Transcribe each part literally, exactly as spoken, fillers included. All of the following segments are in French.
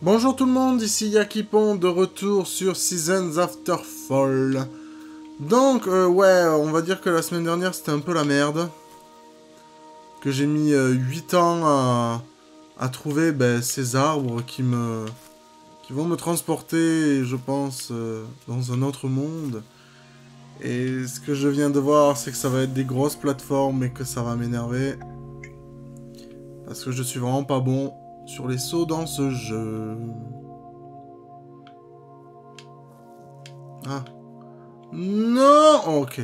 Bonjour tout le monde, ici Yakipon de retour sur Seasons After Fall. Donc, euh, ouais, on va dire que la semaine dernière c'était un peu la merde. Que j'ai mis euh, huit ans à, à trouver ben, ces arbres qui me qui vont me transporter, je pense, euh, dans un autre monde. Et ce que je viens de voir, c'est que ça va être des grosses plateformes et que ça va m'énerver. Parce que je suis vraiment pas bon sur les sauts dans ce jeu. Ah. Non. Ok.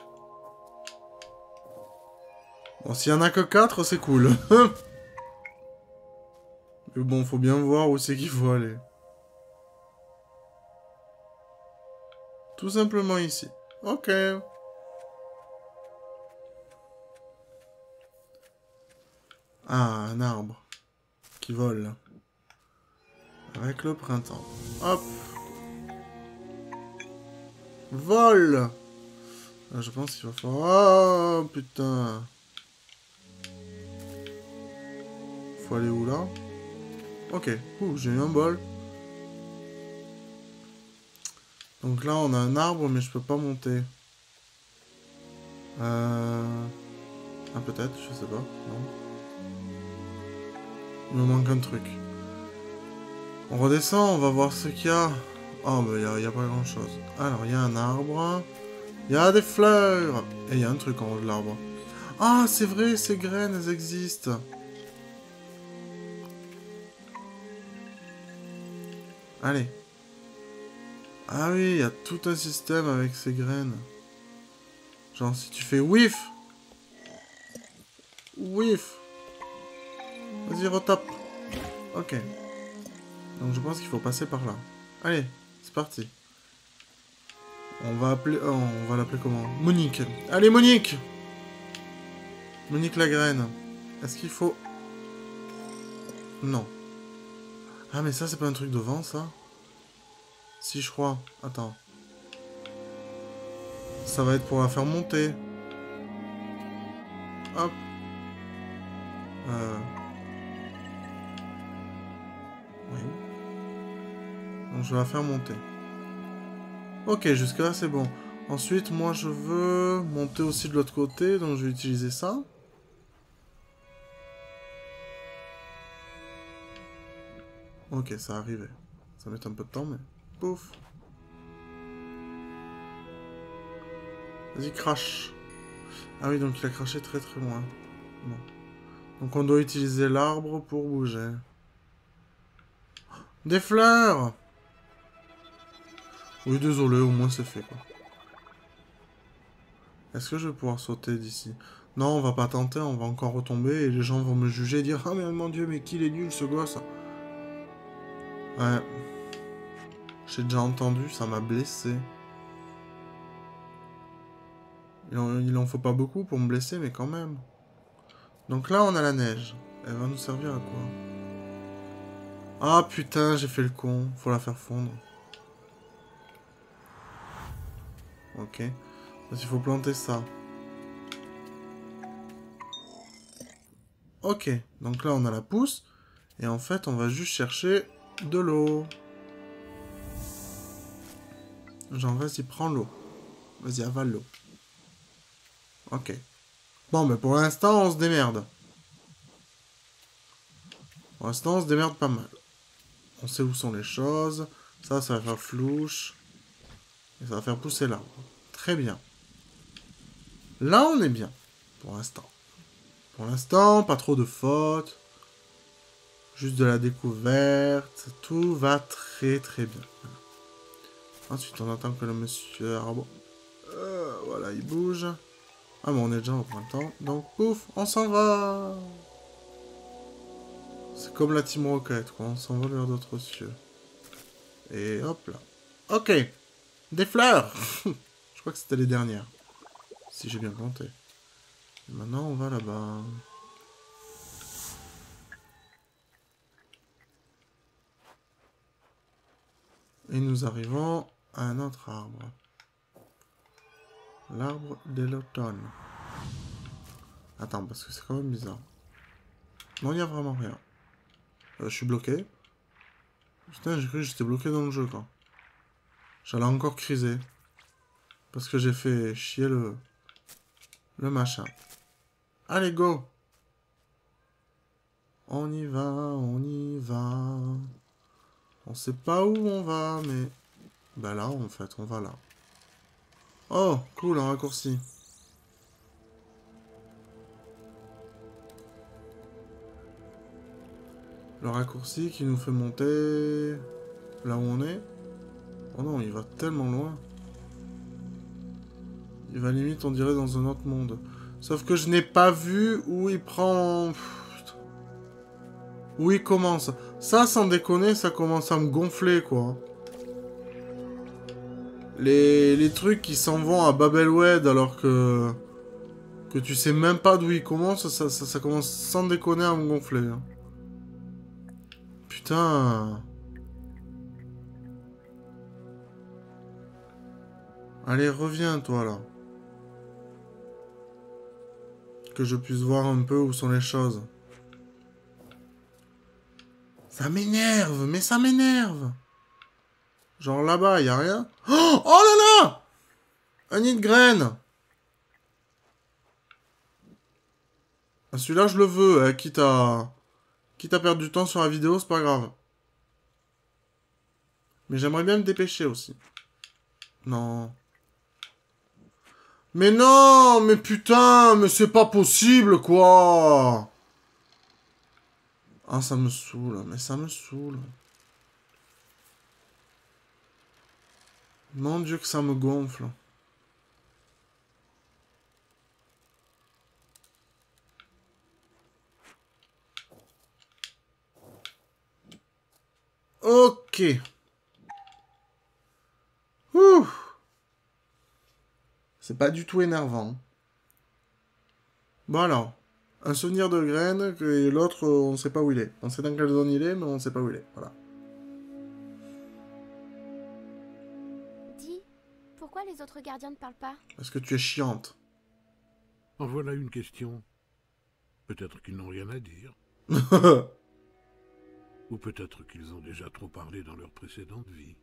Bon, s'il y en a que quatre, c'est cool. Mais bon, faut bien voir où c'est qu'il faut aller. Tout simplement ici. Ok. Ah, un arbre. Qui vole. Avec le printemps. Hop. Vol. Ah, je pense qu'il va falloir... Oh, putain. Faut aller où, là? Ok. Ouh, j'ai eu un bol. Donc là, on a un arbre, mais je peux pas monter. Euh... Ah, peut-être, je sais pas. Non. Il me manque un truc. On redescend, on va voir ce qu'il y a. Oh, bah, il n'y a, a pas grand-chose. Alors, il y a un arbre. Il y a des fleurs. Et il y a un truc en haut de l'arbre. Ah, c'est vrai, ces graines, elles existent. Allez. Ah oui, il y a tout un système avec ces graines. Genre, si tu fais whiff. Whiff. Vas-y, retape. Ok. Donc, je pense qu'il faut passer par là. Allez, c'est parti. On va appeler... Oh, on va l'appeler comment? Monique. Allez, Monique! Monique la graine. Est-ce qu'il faut... Non. Ah, mais ça, c'est pas un truc de vent, ça? Si, je crois. Attends. Ça va être pour la faire monter. Hop. Euh... Oui. Donc, je vais la faire monter. Ok, jusque là, c'est bon. Ensuite, moi, je veux monter aussi de l'autre côté, donc je vais utiliser ça. Ok, ça arrivait. Ça met un peu de temps, mais... Pouf. Vas-y, crache. Ah oui, donc il a craché très très loin. Bon. Donc on doit utiliser l'arbre pour bouger. Des fleurs! Oui, désolé, au moins c'est fait, quoi. Est-ce que je vais pouvoir sauter d'ici? Non, on va pas tenter, on va encore retomber et les gens vont me juger et dire « Ah mais mon dieu, mais qu'il est nul ce gosse !» Ouais. J'ai déjà entendu, ça m'a blessé. Il en, il en faut pas beaucoup pour me blesser, mais quand même. Donc là, on a la neige. Elle va nous servir à quoi? Ah putain, j'ai fait le con. Faut la faire fondre. Ok. Parce qu'il faut planter ça. Ok. Donc là, on a la pousse. Et en fait, on va juste chercher de l'eau. Genre, vas-y, prends l'eau. Vas-y, avale l'eau. Ok. Bon, mais pour l'instant, on se démerde. Pour l'instant, on se démerde pas mal. On sait où sont les choses. Ça, ça va faire flouche. Et ça va faire pousser l'arbre. Très bien. Là, on est bien. Pour l'instant. Pour l'instant, pas trop de fautes. Juste de la découverte. Tout va très très bien. Ensuite, on attend que le monsieur arbre... Euh, voilà, il bouge. Ah, mais on est déjà au printemps. Donc, pouf, on s'en va. C'est comme la Team Rocket, quoi. On s'envole vers d'autres cieux. Et hop là. Ok. Des fleurs. Je crois que c'était les dernières. Si j'ai bien compté. Et maintenant, on va là-bas. Et nous arrivons à un autre arbre. L'arbre de l'automne. Attends, parce que c'est quand même bizarre. Non, il n'y a vraiment rien. Euh, je suis bloqué. Putain, j'ai cru que j'étais bloqué dans le jeu, quoi. J'allais encore criser. Parce que j'ai fait chier le... Le machin. Allez, go! On y va, on y va. On sait pas où on va, mais... Bah là, en fait, on va là. Oh, cool, un raccourci. Le raccourci qui nous fait monter... Là où on est. Oh non, il va tellement loin. Il va limite, on dirait, dans un autre monde. Sauf que je n'ai pas vu où il prend... Pff, où il commence. Ça, sans déconner, ça commence à me gonfler, quoi. Les, les trucs qui s'en vont à Babelwed alors que... Que tu sais même pas d'où il commence, ça, ça, ça commence sans déconner à me gonfler. Hein. Putain... Allez, reviens, toi, là. Que je puisse voir un peu où sont les choses. Ça m'énerve, mais ça m'énerve. Genre là-bas, y a rien. Oh, oh là là! Un nid de graines. Ah, celui-là, je le veux, hein, quitte à... Quitte à perdre du temps sur la vidéo, c'est pas grave. Mais j'aimerais bien me dépêcher aussi. Non... Mais non, mais putain, mais c'est pas possible, quoi. Ah, ça me saoule, mais ça me saoule. Mon Dieu que ça me gonfle. Ok. Ouh. C'est pas du tout énervant. Bon alors. Un souvenir de graines, et l'autre, on sait pas où il est. On sait dans quelle zone il est, mais on sait pas où il est. Voilà. Dis, pourquoi les autres gardiens ne parlent pas? Parce que tu es chiante. En voilà une question. Peut-être qu'ils n'ont rien à dire. Ou peut-être qu'ils ont déjà trop parlé dans leur précédente vie.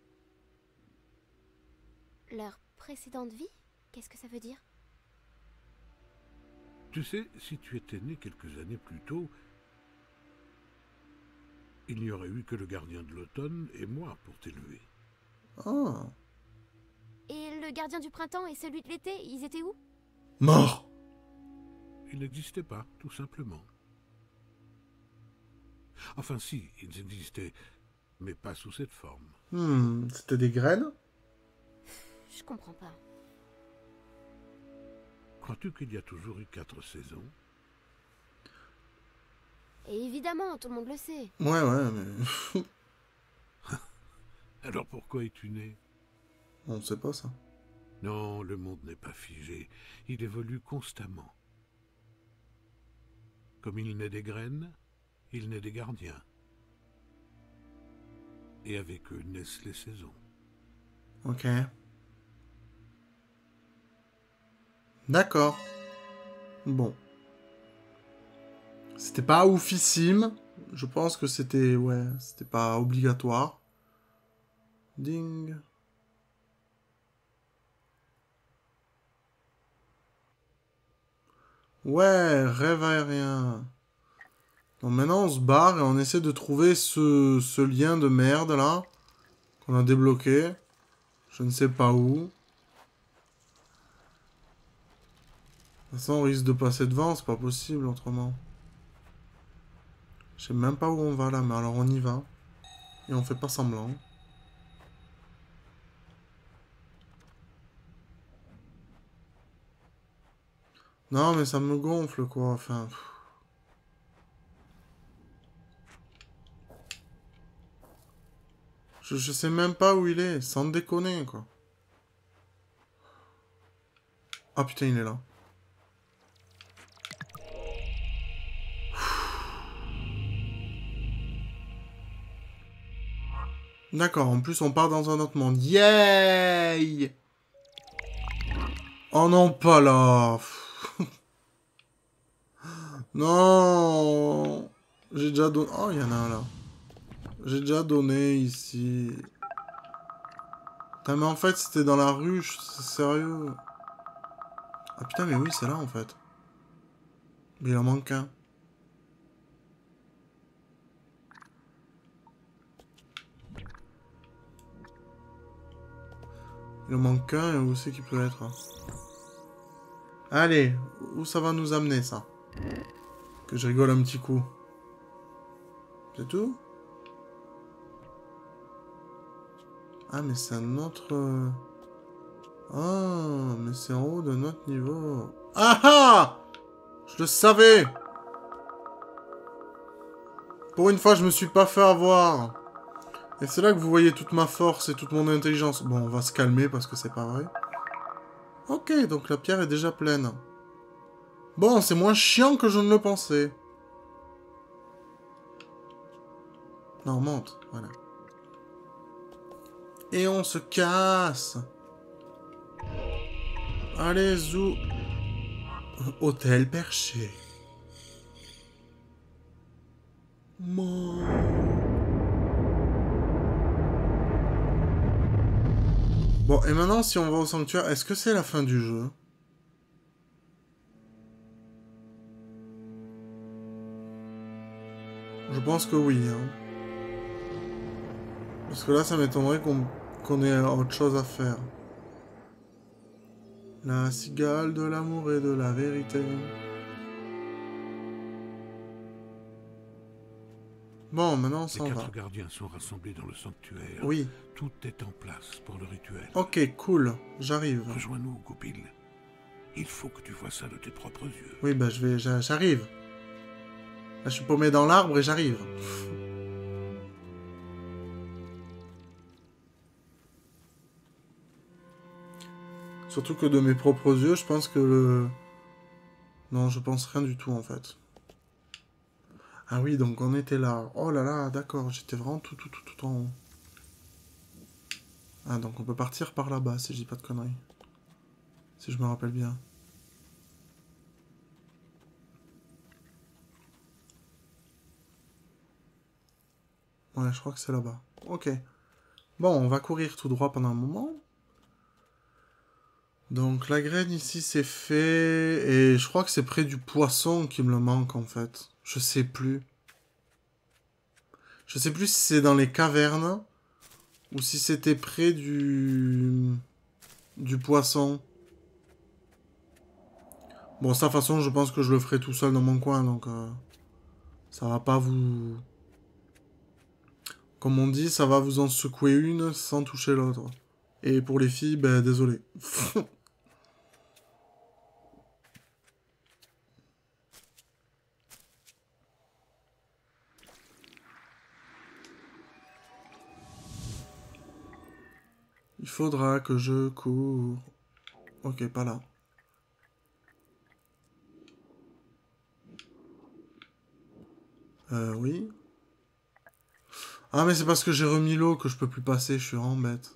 Leur précédente vie? Qu'est-ce que ça veut dire? Tu sais, si tu étais né quelques années plus tôt, il n'y aurait eu que le gardien de l'automne et moi pour t'élever. Ah. Et le gardien du printemps et celui de l'été, ils étaient où? Mort. Ils n'existaient pas, tout simplement. Enfin si, ils existaient, mais pas sous cette forme. Hmm, c'était des graines? Je comprends pas. Crois-tu qu'il y a toujours eu quatre saisons? Et évidemment, tout le monde le sait. Ouais, ouais, mais... Alors pourquoi es-tu né? On sait pas ça. Non, le monde n'est pas figé. Il évolue constamment. Comme il naît des graines, il naît des gardiens. Et avec eux naissent les saisons. Ok. D'accord. Bon. C'était pas oufissime. Je pense que c'était... Ouais, c'était pas obligatoire. Ding. Ouais, rêve aérien. Donc maintenant on se barre et on essaie de trouver ce, ce lien de merde là. Qu'on a débloqué. Je ne sais pas où. De toute façon on risque de passer devant, c'est pas possible autrement. Je sais même pas où on va là, mais alors on y va. Et on fait pas semblant. Non mais ça me gonfle quoi, enfin... Je, je sais même pas où il est, sans déconner, quoi. Ah putain, il est là. D'accord, en plus on part dans un autre monde. Yay! Oh non, pas là. Non. J'ai déjà donné... Oh, il y en a un là. J'ai déjà donné ici. Putain, mais en fait, c'était dans la ruche, c'est sérieux. Ah putain, mais oui, c'est là en fait. Mais il en manque un. Il en manque un, et où c'est qu'il peut être? Allez, où ça va nous amener ça? Que je rigole un petit coup. C'est tout? Ah, mais c'est un autre... Ah, mais c'est en haut de notre niveau. Ah ah! Je le savais! Pour une fois, je me suis pas fait avoir. Et c'est là que vous voyez toute ma force et toute mon intelligence. Bon, on va se calmer parce que c'est pas vrai. Ok, donc la pierre est déjà pleine. Bon, c'est moins chiant que je ne le pensais. Non, on monte, voilà. Et on se casse. Allez, zou. Hôtel perché. Mon... Bon, et maintenant, si on va au sanctuaire, est-ce que c'est la fin du jeu? Je pense que oui, hein. Parce que là, ça m'étonnerait qu'on qu'on ait autre chose à faire. La cigale de l'amour et de la vérité. Bon, maintenant, on s'en va. Les quatre gardiens sont rassemblés dans le sanctuaire. Oui. Tout est en place pour le rituel. Ok, cool. J'arrive. Rejoins-nous, Goupil. Il faut que tu vois ça de tes propres yeux. Oui, bah, je vais... J'arrive. Là, je suis paumé dans l'arbre et j'arrive. Surtout que de mes propres yeux, je pense que le... Non, je pense rien du tout, en fait. Ah oui, donc on était là. Oh là là, d'accord, j'étais vraiment tout, tout, tout, tout en haut. Ah, donc on peut partir par là-bas, si je dis pas de conneries. Si je me rappelle bien. Ouais, je crois que c'est là-bas. Ok. Bon, on va courir tout droit pendant un moment. Donc la graine ici c'est fait. Et je crois que c'est près du poisson qui me le manque en fait. Je sais plus. Je sais plus si c'est dans les cavernes. Ou si c'était près du... Du poisson. Bon, ça de toute façon je pense que je le ferai tout seul dans mon coin. Donc euh, ça va pas vous... Comme on dit, ça va vous en secouer une sans toucher l'autre. Et pour les filles, ben désolé. Il faudra que je cours. Ok, pas là. Euh, oui. Ah, mais c'est parce que j'ai remis l'eau que je peux plus passer, je suis vraiment bête.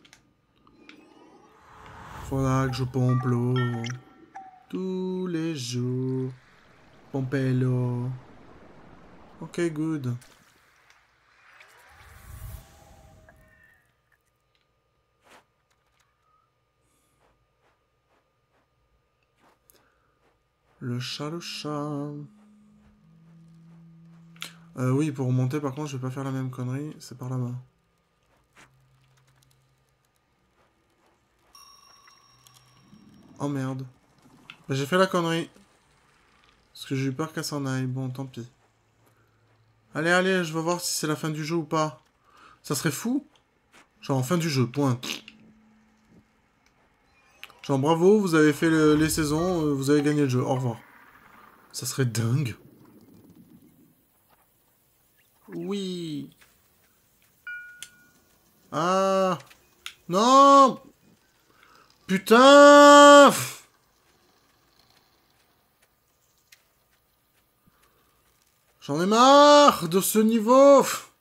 Faudra que je pompe l'eau. Tous les jours. Pomper l'eau. Ok, good. Le chat, le chat. Euh, oui, pour remonter, par contre, je vais pas faire la même connerie. C'est par là-bas. Oh merde. Bah, j'ai fait la connerie. Parce que j'ai eu peur qu'elle s'en aille. Bon, tant pis. Allez, allez, je vais voir si c'est la fin du jeu ou pas. Ça serait fou. Genre, en fin du jeu, point. Genre, bravo, vous avez fait le, les saisons, vous avez gagné le jeu. Au revoir. Ça serait dingue. Oui. Ah. Non. Putain. J'en ai marre de ce niveau.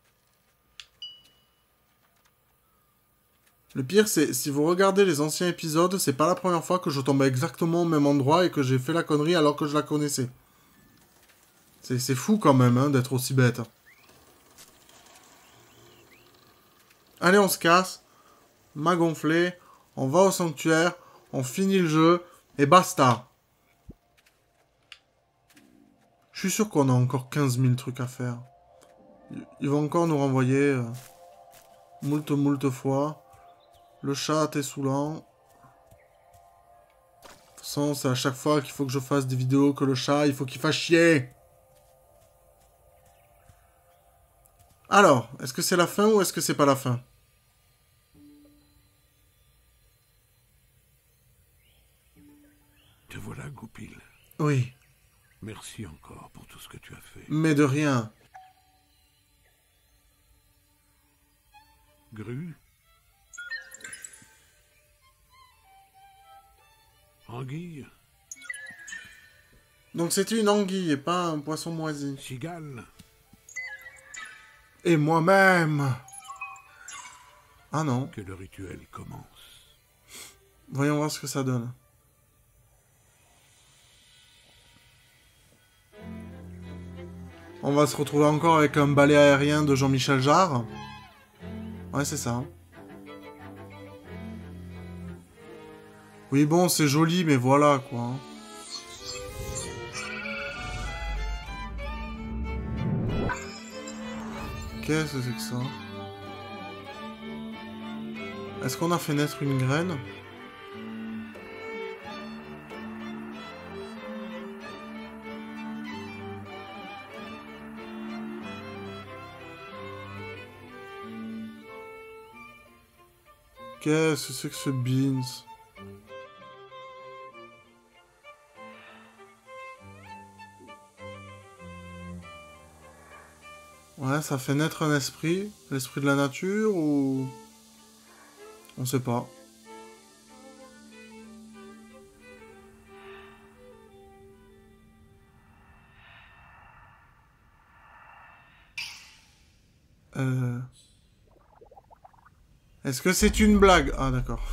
Le pire, c'est, si vous regardez les anciens épisodes, c'est pas la première fois que je tombe exactement au même endroit et que j'ai fait la connerie alors que je la connaissais. C'est fou quand même, hein, d'être aussi bête. Allez, on se casse. M'a gonflé. On va au sanctuaire. On finit le jeu. Et basta. Je suis sûr qu'on a encore quinze mille trucs à faire. Ils vont encore nous renvoyer... Euh, moult, moult fois. Le chat est saoulant. De toute façon, c'est à chaque fois qu'il faut que je fasse des vidéos que le chat, il faut qu'il fasse chier. Alors, est-ce que c'est la fin ou est-ce que c'est pas la fin? Te voilà, Goupil. Oui. Merci encore pour tout ce que tu as fait. Mais de rien. Grue? Anguille? Donc c'était une anguille et pas un poisson moisi. Cigale? Et moi-même. Ah non. Que le rituel commence. Voyons voir ce que ça donne. On va se retrouver encore avec un balai aérien de Jean-Michel Jarre. Ouais, c'est ça. Oui, bon, c'est joli, mais voilà, quoi. Qu'est-ce que c'est que ça? Est-ce qu'on a fait naître une graine? Qu'est-ce que c'est que ce beans? Ouais, ça fait naître un esprit. L'esprit de la nature ou... On sait pas. Euh... Est-ce que c'est une blague? Ah, d'accord.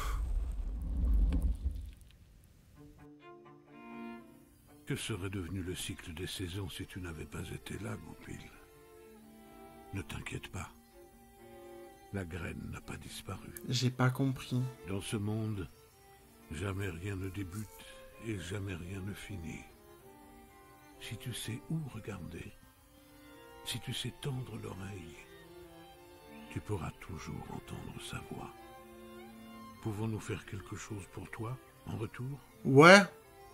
Que serait devenu le cycle des saisons si tu n'avais pas été là, Goupil? Ne t'inquiète pas. La graine n'a pas disparu. J'ai pas compris. Dans ce monde, jamais rien ne débute et jamais rien ne finit. Si tu sais où regarder, si tu sais tendre l'oreille, tu pourras toujours entendre sa voix. Pouvons-nous faire quelque chose pour toi, en retour? Ouais.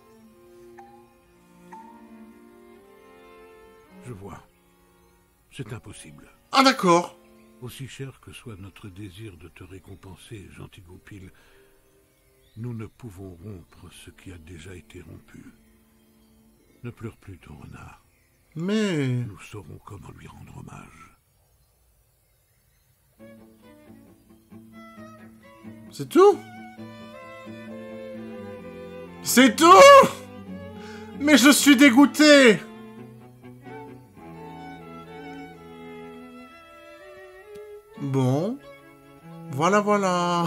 Je vois. C'est impossible. Ah, d'accord. Aussi cher que soit notre désir de te récompenser, gentil Goupil, nous ne pouvons rompre ce qui a déjà été rompu. Ne pleure plus ton renard. Mais... Nous saurons comment lui rendre hommage. C'est tout? C'est tout? Mais je suis dégoûté! Bon. Voilà, voilà.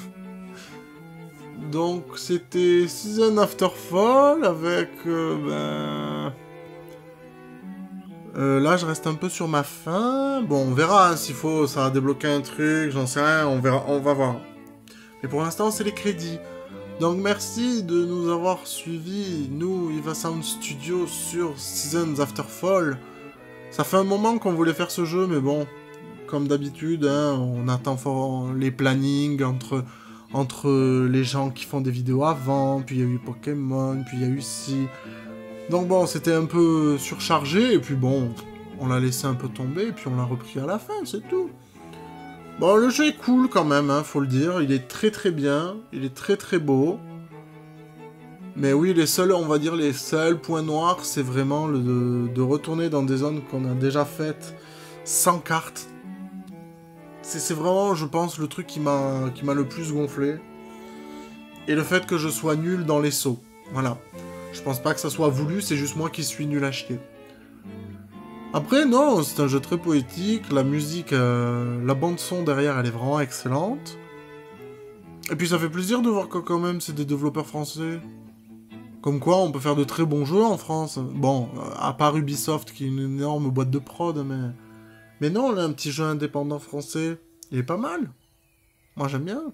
Donc, c'était Season After Fall avec... Euh, ben... Euh, là, je reste un peu sur ma faim. Bon, on verra hein, s'il faut, ça va débloquer un truc, j'en sais rien, on verra, on va voir. Mais pour l'instant, c'est les crédits. Donc, merci de nous avoir suivis, nous, Eva Sound Studio, sur Seasons After Fall. Ça fait un moment qu'on voulait faire ce jeu, mais bon, comme d'habitude, hein, on attend fort les plannings entre, entre les gens qui font des vidéos avant, puis il y a eu Pokémon, puis il y a eu ci... Donc bon, c'était un peu surchargé, et puis bon, on l'a laissé un peu tomber, et puis on l'a repris à la fin, c'est tout. Bon, le jeu est cool quand même, hein, faut le dire, il est très très bien, il est très très beau. Mais oui, les seuls, on va dire, les seuls points noirs, c'est vraiment le, de, de retourner dans des zones qu'on a déjà faites, sans carte. C'est vraiment, je pense, le truc qui m'a qui m'a le plus gonflé. Et le fait que je sois nul dans les sauts, voilà. Je pense pas que ça soit voulu, c'est juste moi qui suis nul à chier. Après, non, c'est un jeu très poétique, la musique, euh, la bande-son derrière, elle est vraiment excellente. Et puis ça fait plaisir de voir que quand même c'est des développeurs français. Comme quoi, on peut faire de très bons jeux en France. Bon, à part Ubisoft qui est une énorme boîte de prod, mais... Mais non, là, un petit jeu indépendant français, il est pas mal. Moi, j'aime bien.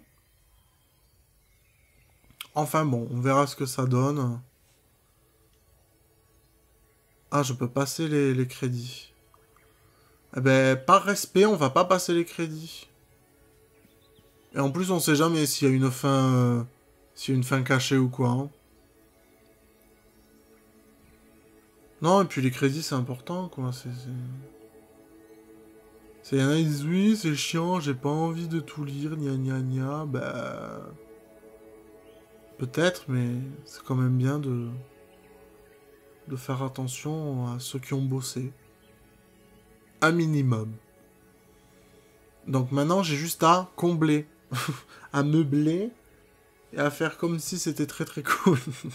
Enfin bon, on verra ce que ça donne. Ah, je peux passer les, les crédits. Eh ben, par respect, on va pas passer les crédits. Et en plus, on sait jamais s'il y a une fin... Euh, s'il y a une fin cachée ou quoi. Hein. Non, et puis les crédits, c'est important, quoi. C'est... Il y en a qui disent, oui, c'est chiant, j'ai pas envie de tout lire, gna gna gna. Bah... Peut-être, mais c'est quand même bien de... de faire attention à ceux qui ont bossé. Un minimum. Donc maintenant, j'ai juste à combler. À meubler. Et à faire comme si c'était très très cool.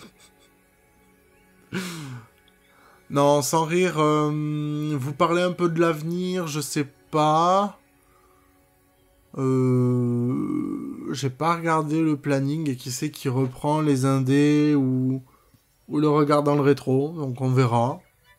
Non, sans rire, euh, vous parlez un peu de l'avenir, je sais pas. Euh, j'ai pas regardé le planning et qui sait qui reprend les indés ou, ou le regarde dans le rétro, donc on verra.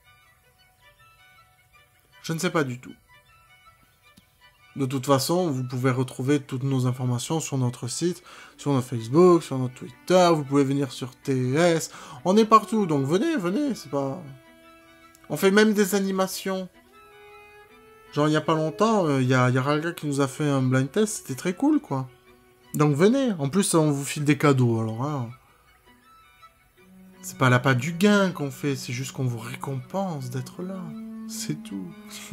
Je ne sais pas du tout. De toute façon, vous pouvez retrouver toutes nos informations sur notre site, sur notre Facebook, sur notre Twitter, vous pouvez venir sur T S, on est partout, donc venez, venez, c'est pas... On fait même des animations. Genre, il y a pas longtemps, il euh, y, a, y a Raga qui nous a fait un blind test, c'était très cool, quoi. Donc venez, en plus, on vous file des cadeaux, alors, hein. C'est pas l'appât du gain qu'on fait, c'est juste qu'on vous récompense d'être là. C'est tout.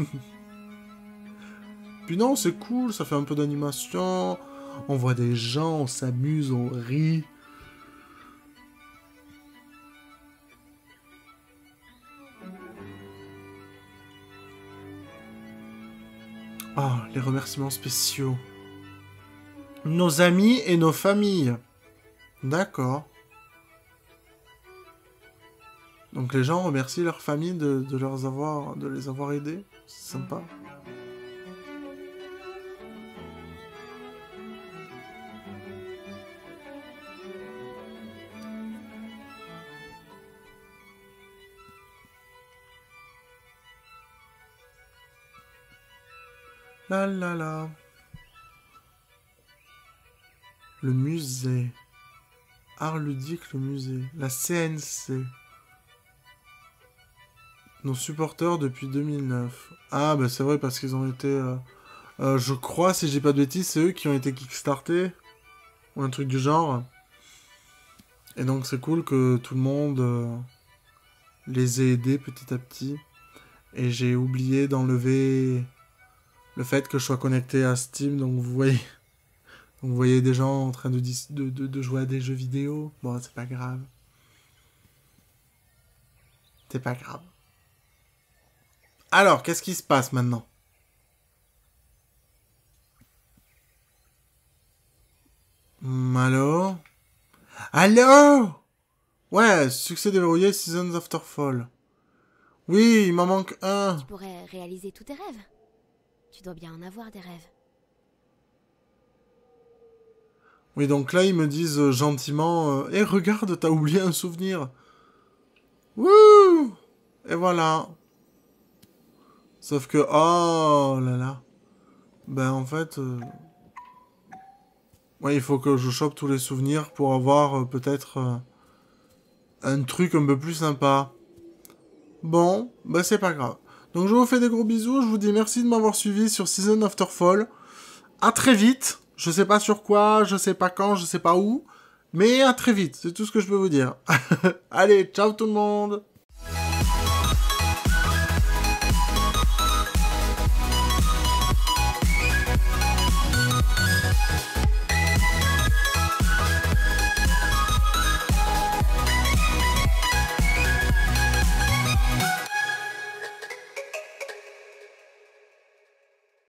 Puis non, c'est cool, ça fait un peu d'animation, on voit des gens, on s'amuse, on rit. Ah, les remerciements spéciaux. Nos amis et nos familles. D'accord. Donc les gens remercient leur famille de, de, leurs avoir, de les avoir aidés. C'est sympa. La la la. Le musée. Art ludique, le musée. La C N C. Nos supporters depuis deux mille neuf. Ah, bah c'est vrai, parce qu'ils ont été... Euh, euh, je crois, si j'ai pas de bêtises, c'est eux qui ont été kickstartés. Ou un truc du genre. Et donc c'est cool que tout le monde euh, les ait aidés petit à petit. Et j'ai oublié d'enlever... le fait que je sois connecté à Steam, donc vous voyez, donc vous voyez des gens en train de, de, de, de jouer à des jeux vidéo. Bon, c'est pas grave. C'est pas grave. Alors, qu'est-ce qui se passe maintenant? Hum, allô? Allô? Ouais, succès déverrouillé, Seasons After Fall. Oui, il m'en manque un. Tu pourrais réaliser tous tes rêves. Tu dois bien en avoir des rêves. Oui, donc là, ils me disent euh, gentiment... Euh, Eh, regarde, t'as oublié un souvenir. Wouh! Et voilà. Sauf que... Oh là là. Ben, en fait... Euh... Ouais, il faut que je chope tous les souvenirs pour avoir euh, peut-être euh, un truc un peu plus sympa. Bon, ben c'est pas grave. Donc je vous fais des gros bisous, je vous dis merci de m'avoir suivi sur Season After Fall. À très vite, je sais pas sur quoi, je sais pas quand, je sais pas où, mais à très vite, c'est tout ce que je peux vous dire. Allez, ciao tout le monde!